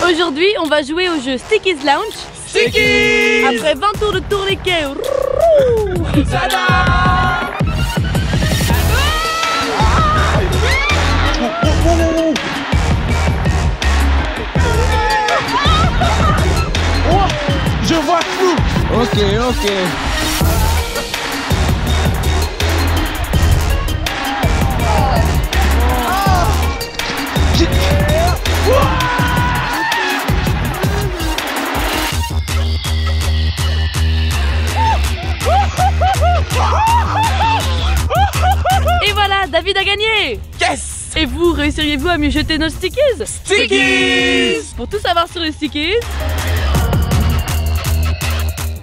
Aujourd'hui, on va jouer au jeu Sticky's Lounge. Sticky! Après 20 tours de tourniquet. Tada! Oh, je vois flou. Ok. Et voilà, David a gagné. Yes! Et vous, réussiriez-vous à mieux jeter nos Stickies? Stickies! Pour tout savoir sur les Stickies,